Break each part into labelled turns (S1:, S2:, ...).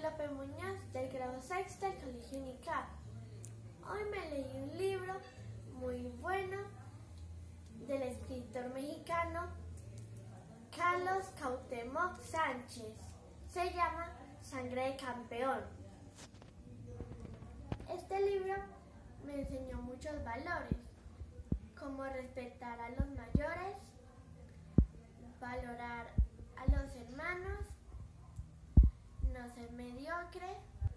S1: Guadalupe Muñoz, del grado sexto del Colegio UNICAP. Hoy me leí un libro muy bueno del escritor mexicano Carlos Cuauhtémoc Sánchez. Se llama Sangre de Campeón. Este libro me enseñó muchos valores, como respetar a los mayores, valorar a los hermanos, no ser mediocre,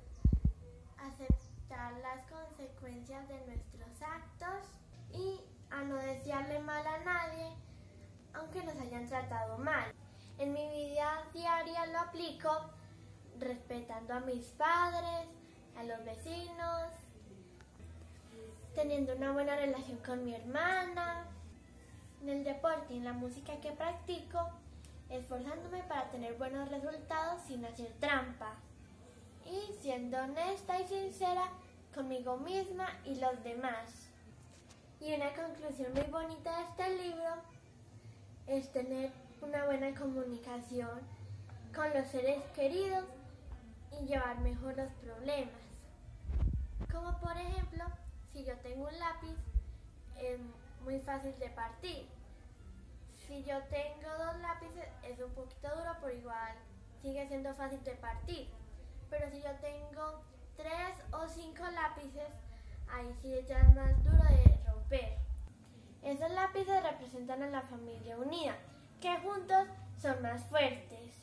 S1: aceptar las consecuencias de nuestros actos y a no desearle mal a nadie, aunque nos hayan tratado mal. En mi vida diaria lo aplico respetando a mis padres, a los vecinos, teniendo una buena relación con mi hermana, en el deporte y en la música que practico, esforzándome para tener buenos resultados sin hacer trampa y siendo honesta y sincera conmigo misma y los demás. Y una conclusión muy bonita de este libro es tener una buena comunicación con los seres queridos y llevar mejor los problemas. Como por ejemplo, si yo tengo un lápiz, es muy fácil de partir. Si yo tengo dos lápices, es un poquito duro, pero igual sigue siendo fácil de partir. Pero si yo tengo 3 o 5 lápices, ahí sí ya es más duro de romper. Esos lápices representan a la familia unida, que juntos son más fuertes.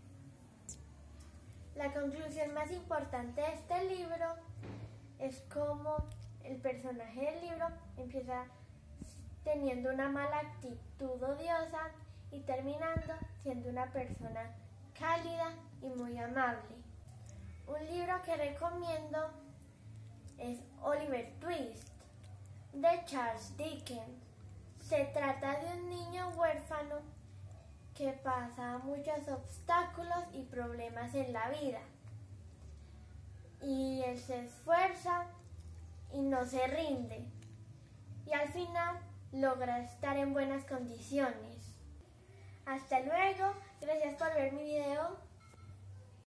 S1: La conclusión más importante de este libro es cómo el personaje del libro empieza teniendo una mala actitud odiosa y terminando siendo una persona cálida y muy amable. Un libro que recomiendo es Oliver Twist, de Charles Dickens. Se trata de un niño huérfano que pasa muchos obstáculos y problemas en la vida. Y él se esfuerza y no se rinde. Y al final logra estar en buenas condiciones. Hasta luego, gracias por ver mi video.